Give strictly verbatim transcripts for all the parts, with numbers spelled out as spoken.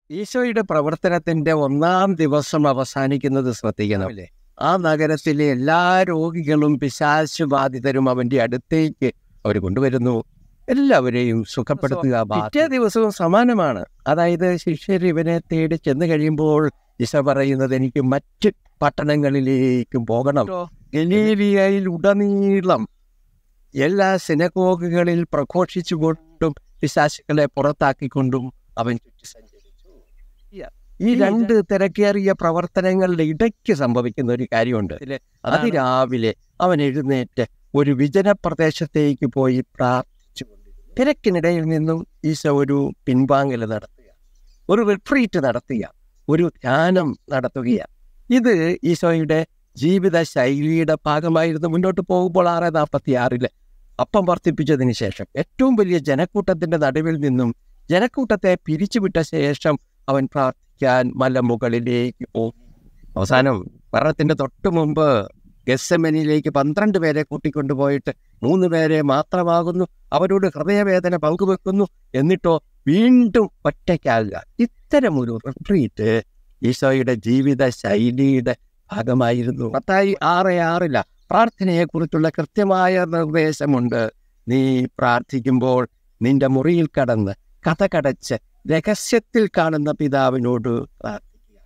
ഈശോയുടെ പ്രവർത്തനത്തിന്റെ ഒന്നാം ദിവസം അവസാനിക്കുന്നത് ശ്രദ്ധിക്കണം. ആ നഗരത്തിലെ എല്ലാ രോഗികളും പിശാച് ബാധിതരും അവന്റെ അടുത്തേക്ക് അവർ കൊണ്ടുവരുന്നു. എല്ലാവരെയും സുഖപ്പെടുത്തുക. പിറ്റേ ദിവസവും സമാനമാണ്. അതായത് ശിഷ്യർ ഇവനെ തേടി ചെന്ന് കഴിയുമ്പോൾ ഈശോ പറയുന്നത്, എനിക്ക് മറ്റ് പട്ടണങ്ങളിലേക്കും പോകണം. ഗലീലിയയിൽ ഉടനീളം എല്ലാ സിനഗോഗുകളിൽ പ്രഘോഷിച്ചുകൊണ്ടും പിശാചുക്കളെ പുറത്താക്കിക്കൊണ്ടും അവൻ ചുറ്റി സഞ്ചരിച്ചു. ഈ രണ്ട് തിരക്കേറിയ പ്രവർത്തനങ്ങളുടെ ഇടയ്ക്ക് സംഭവിക്കുന്ന ഒരു കാര്യമുണ്ട്. അതിരാവിലെ അവൻ എഴുന്നേറ്റ് ഒരു വിജന പ്രദേശത്തേക്ക് പോയി പ്രാർത്ഥിച്ചു. തിരക്കിനിടയിൽ നിന്നും ഈശോ ഒരു പിൻവാങ്ങൽ നടത്തുക, ഒരു റിട്രീറ്റ് നടത്തുക, ഒരു ധ്യാനം നടത്തുകയാണ്. ഇത് ഈശോയുടെ ജീവിത ശൈലിയുടെ ഭാഗമായിരുന്നു. മുന്നോട്ട് പോകുമ്പോൾ ആറ് നാൽപ്പത്തി ആറില് അപ്പം വർദ്ധിപ്പിച്ചതിന് ശേഷം ഏറ്റവും വലിയ ജനക്കൂട്ടത്തിന്റെ നടുവിൽ നിന്നും ജനക്കൂട്ടത്തെ പിരിച്ചുവിട്ട ശേഷം അവൻ പ്രാർത്ഥിക്കാൻ മലമുകളിലേക്ക് പോകും. അവസാനം മരണത്തിന്റെ തൊട്ടു മുമ്പ് ഗെത്സമനിലേക്ക് പന്ത്രണ്ട് പേരെ കൂട്ടിക്കൊണ്ടുപോയിട്ട് മൂന്ന് പേരെ മാത്രമാകുന്നു. അവരോട് ഹൃദയവേദന പങ്കുവെക്കുന്നു. എന്നിട്ടോ വീണ്ടും ഒറ്റയ്ക്കാകുക. ഇത്തരമൊരു റിട്രീറ്റ് ഈശോയുടെ ജീവിത ശൈലിയുടെ ഭാഗമായിരുന്നു. മത്തായി ആറ് ആറില പ്രാർത്ഥനയെക്കുറിച്ചുള്ള കൃത്യമായ നിർദ്ദേശമുണ്ട്. നീ പ്രാർത്ഥിക്കുമ്പോൾ നിന്റെ മുറിയിൽ കടന്ന് കഥകടച്ച് രഹസ്യത്തിൽ കാണുന്ന പിതാവിനോട് പ്രാർത്ഥിക്കുക.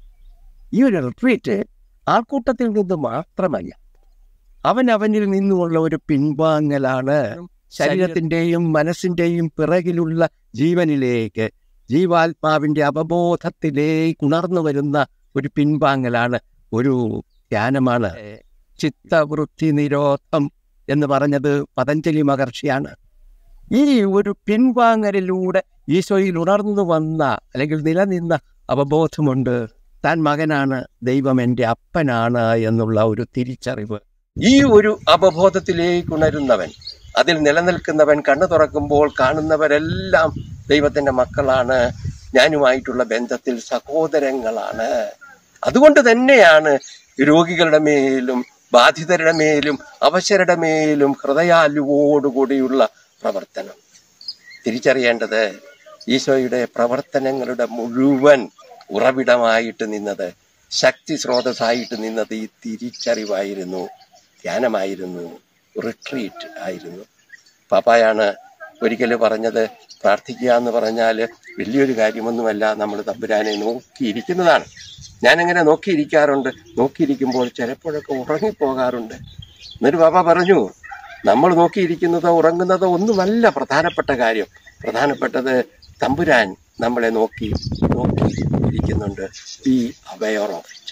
ഈ ഒരു റിട്രീറ്റ് ആൾക്കൂട്ടത്തിൽ നിന്ന് മാത്രമല്ല, അവൻ അവനിൽ നിന്നുമുള്ള ഒരു പിൻവാങ്ങലാണ്. ശരീരത്തിൻ്റെയും മനസ്സിൻ്റെയും പിറകിലുള്ള ജീവനിലേക്ക്, ജീവാത്മാവിൻ്റെ അവബോധത്തിലേക്ക് ഉണർന്നു വരുന്ന ഒരു പിൻവാങ്ങലാണ്, ഒരു ധ്യാനമാണ്. ചിത്തവൃത്തി നിരോധം എന്ന് പറഞ്ഞത് പതഞ്ജലി മഹർഷിയാണ്. ഈ ഒരു പിൻവാങ്ങലിലൂടെ ഈശോയിൽ ഉണർന്നു വന്ന അല്ലെങ്കിൽ നിലനിന്ന അവബോധമുണ്ട്. താൻ മകനാണ്, ദൈവം എൻ്റെ അപ്പനാണ് എന്നുള്ള ഒരു തിരിച്ചറിവ്. ഈ ഒരു അവബോധത്തിലേക്ക് ഉണരുന്നവൻ, അതിൽ നിലനിൽക്കുന്നവൻ, കണ്ണു തുറക്കുമ്പോൾ കാണുന്നവരെല്ലാം ദൈവത്തിൻ്റെ മക്കളാണ്, ഞാനുമായിട്ടുള്ള ബന്ധത്തിൽ സഹോദരങ്ങളാണ്. അതുകൊണ്ട് തന്നെയാണ് രോഗികളുടെ മേലും ബാധിതരുടെ മേലും അവശരുടെ മേലും ഹൃദയാലുവോടുകൂടിയുള്ള പ്രവർത്തനം. തിരിച്ചറിയേണ്ടത്, ഈശോയുടെ പ്രവർത്തനങ്ങളുടെ മുഴുവൻ ഉറവിടമായിട്ട് നിന്നത്, ശക്തി സ്രോതസ്സായിട്ട് നിന്നത് ഈ തിരിച്ചറിവായിരുന്നു, ധ്യാനമായിരുന്നു, റിട്രീറ്റ് ആയിരുന്നു. പാപ്പായാണ് ഒരിക്കലും പറഞ്ഞത്, പ്രാർത്ഥിക്കുക എന്ന് പറഞ്ഞാൽ വലിയൊരു കാര്യമൊന്നുമല്ല, നമ്മൾ തമ്പുരാനെ നോക്കിയിരിക്കുന്നതാണ്. ഞാനങ്ങനെ നോക്കിയിരിക്കാറുണ്ട്. നോക്കിയിരിക്കുമ്പോൾ ചിലപ്പോഴൊക്കെ ഉറങ്ങിപ്പോകാറുണ്ട്. എന്നൊരു പാപ്പ പറഞ്ഞു, നമ്മൾ നോക്കിയിരിക്കുന്നതോ ഉറങ്ങുന്നതോ ഒന്നുമല്ല പ്രധാനപ്പെട്ട കാര്യം. പ്രധാനപ്പെട്ടത് തമ്പുരാൻ നമ്മളെ നോക്കി നോക്കി ഇരിക്കുന്നുണ്ട്. Be aware of it.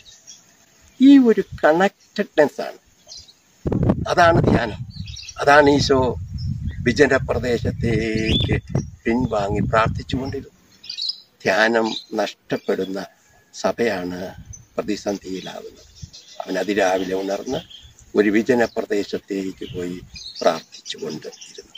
ഈ ഒരു കണക്റ്റഡ്നെസ് ആണ്, അതാണ് ധ്യാനം. അതാണ് ഈശോ വിജന പ്രദേശത്തേക്ക് പിൻവാങ്ങി പ്രാർത്ഥിച്ചുകൊണ്ടിരുന്നു. ധ്യാനം നഷ്ടപ്പെടുന്ന സഭയാണ് പ്രതിസന്ധിയിലാകുന്നത്. അവൻ അതിരാവിലെ ഉണർന്ന് ഒരു വിജന പ്രദേശത്തേക്ക് പോയി പ്രാർത്ഥിച്ചുകൊണ്ട് ഇരുന്നു.